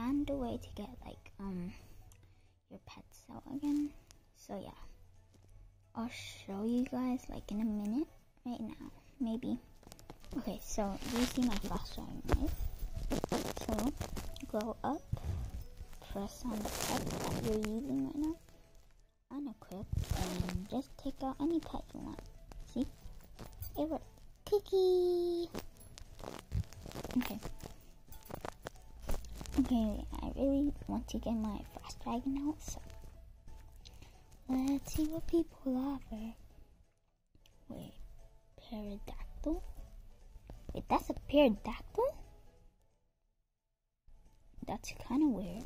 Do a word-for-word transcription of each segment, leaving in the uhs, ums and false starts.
found a way to get like um your pets out again. So yeah, I'll show you guys like in a minute. Right now, maybe. Okay, so you see my frost dragon, right? So go up, press on the pet that you're using right now, unequip, and just take out any pet you want. See? It worked. Kiki! Okay. Okay, I really want to get my frost dragon out, so let's see what people offer. Wait, pterodactyl? Wait, that's a pterodactyl? That's kind of weird.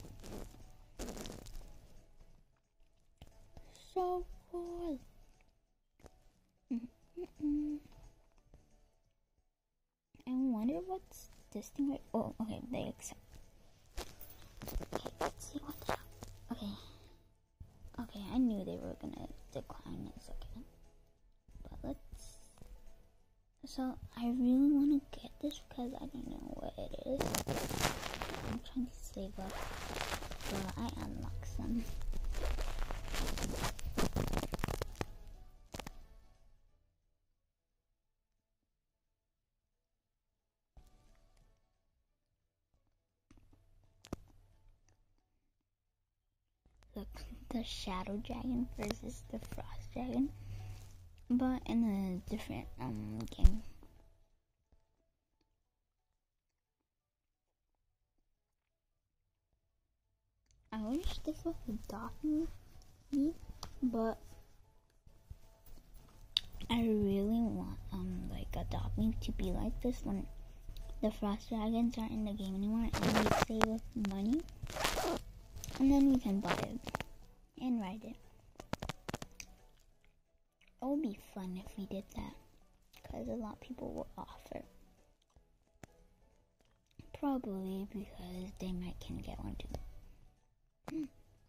So cool. Mm-mm-mm. I wonder what's this thing right? Oh, okay, they accept. Okay, let's see what they have. Okay. Okay, I knew they were gonna decline in a second. But let's... So, I really want to get this because I don't know what it is. I'm trying to save up so I unlock some. Look, the Shadow Dragon versus the Frost Dragon, but in a different um game. I wish this was adopting me, but I really want um like Adopt Me to be like this when the Frost Dragons aren't in the game anymore and we save up money, and then we can buy it and ride it. It would be fun if we did that, because a lot of people will offer. Probably because they might can get one too. Hmm.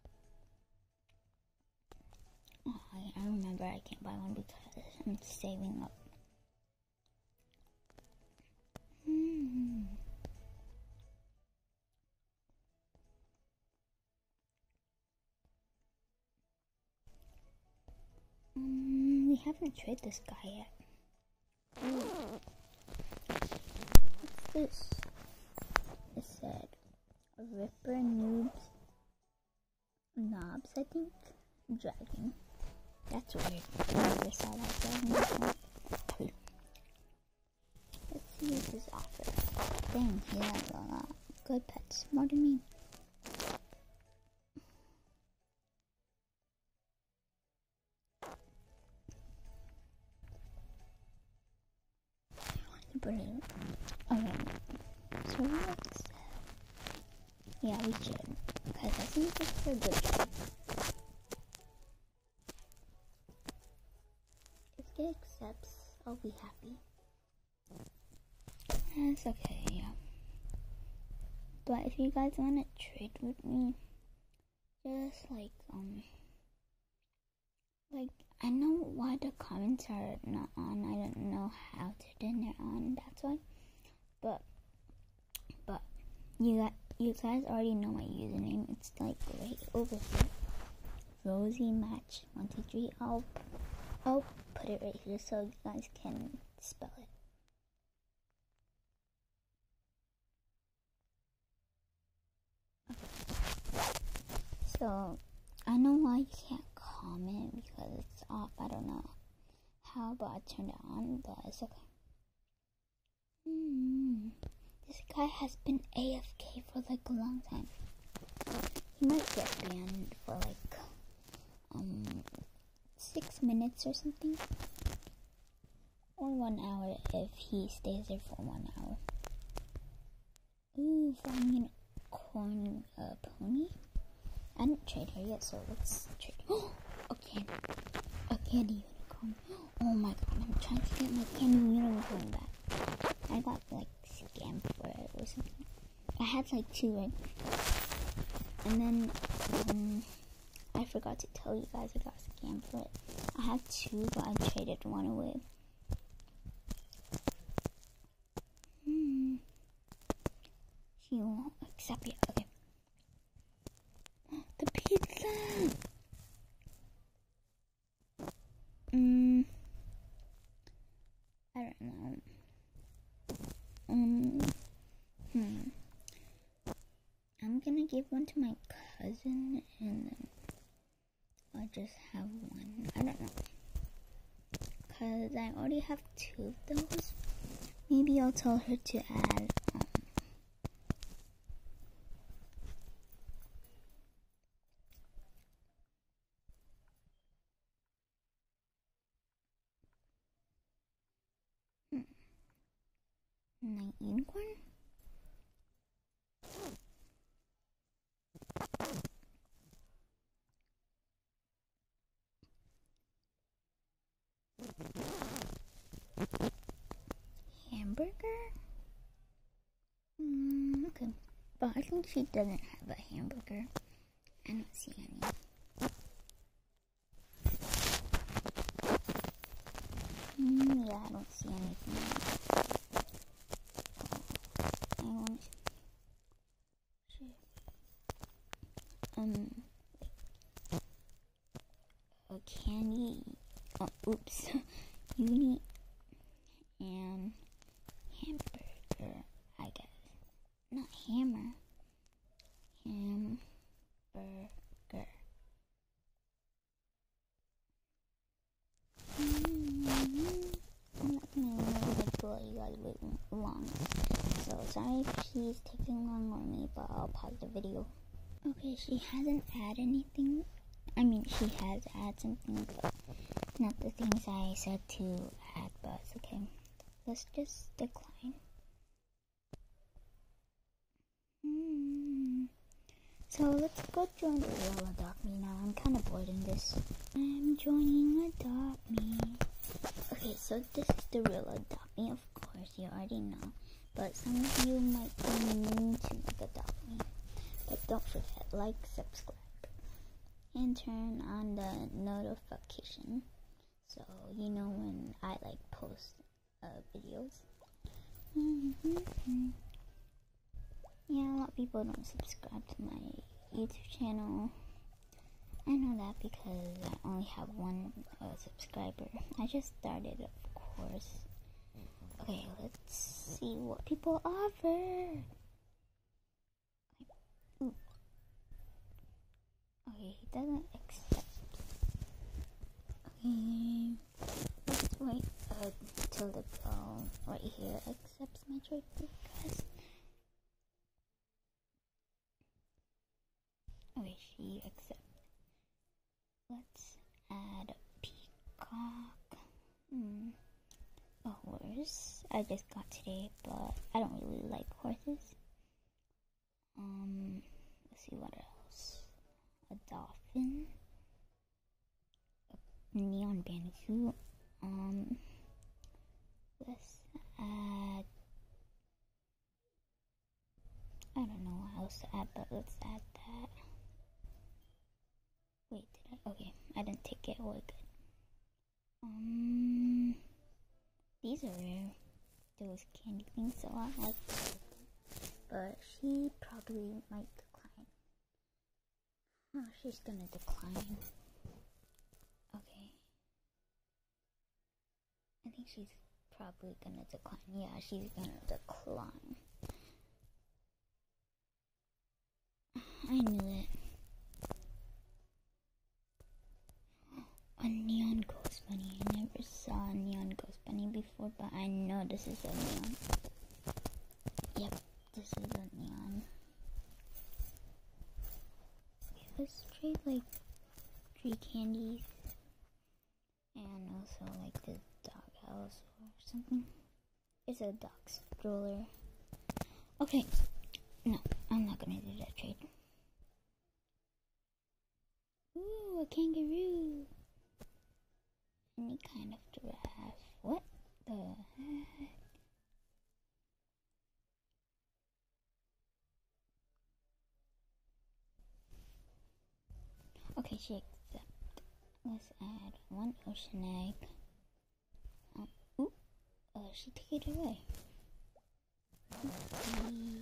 Oh, I, I remember I can't buy one because I'm saving up. Hmm. Um, we haven't traded this guy yet. Ooh. What's this? It said Ripper Noobs Knobs, I think. Dragon. That's weird. I never saw that dragon before. Let's see what this offers. Dang, he has a lot. Good pets. More than me. Brilliant. Okay. So let's... Yeah, we should. Because I think it's a good job. If it accepts, I'll be happy. That's okay, yeah. But if you guys want to trade with me, just like, um, like, I know why the comments are not on. I don't know how to turn it on, that's why. But, but, you got, you guys already know my username. It's like right over here. Rosie Match one two three. I'll, I'll put it right here so you guys can spell it. So, I know why you can't comment because it's off. I don't know how, but I turned it on, but it's okay. Hmm. This guy has been A F K for like a long time. He might get banned for like um six minutes or something, or one hour if he stays there for one hour. Ooh, finding an corn uh, pony. I didn't trade her yet, so let's trade. Oh, a candy, a candy unicorn. Oh my god, I'm trying to get my candy unicorn back. I got like scammed for it or something. I had like two, right? And then um, I forgot to tell you guys I got scammed for it. I have two, but I traded one away. Hmm. She won't accept it. Okay. I'm gonna give one to my cousin, and then I'll just have one. I don't know, because I already have two of those. Maybe I'll tell her to add um, night unicorn. Hamburger? Mm, okay. But I think she doesn't have a hamburger. I don't see any. Mm, yeah, I don't see anything. I want to um a candy. Oh, oops. Uni and hamburger, I guess. Not hammer. Hamburger. Mm-hmm. I'm not gonna like let you guys wait long. So sorry if she's taking long on me, but I'll pause the video. Okay, she hasn't added anything. I mean, she has added something, but not the things I said to add, but it's okay. Let's just decline. Hmm. So let's go join the real Adopt Me now. I'm kind of bored in this. I'm joining Adopt Me. Okay, so this is the real Adopt Me. Of course, you already know. But some of you might be new to like Adopt Me. But don't forget, like, subscribe, and turn on the notification so you know when I like post uh, videos. Mm-hmm. Yeah, a lot of people don't subscribe to my YouTube channel. I know that because I only have one uh, subscriber. I just started, of course. Okay, let's see what people offer. Ooh. Okay, he doesn't accept. Okay, let's wait uh, till the girl right here accepts my trade request. Okay, she accepts. Let's add a peacock. Hmm. A horse. I just got today, but I don't really like horses. Um, let's see what else. A dolphin. A neon bandicoot. Um, let's add. I don't know what else to add, but let's add that. Wait, did I? Okay, I didn't take it away. Good. Um, these are rare. Those candy things, so I like them. But she probably might decline. Oh, she's gonna decline. Okay. I think she's probably gonna decline. Yeah, she's gonna decline. I knew it. A neon ghost bunny. I never saw a neon ghost bunny before, but I know this is a neon. Yep, this is a neon. Okay, let's trade like three candies. And also like the doghouse or something. It's a dog stroller. Okay, no, I'm not gonna do that trade. Ooh, a kangaroo. Any kind of giraffe. What the heck? Okay, she accepts. Let's add one ocean egg. Um, ooh, uh, she took it away. Please.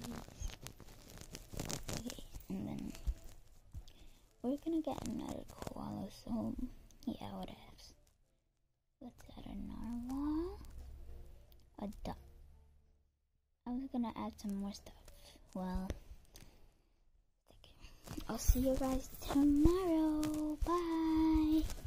Okay, and then we're gonna get another koala, so yeah, what else? Let's add a narwhal. A duck. I was gonna add some more stuff. Well, I'll see you guys tomorrow. Bye.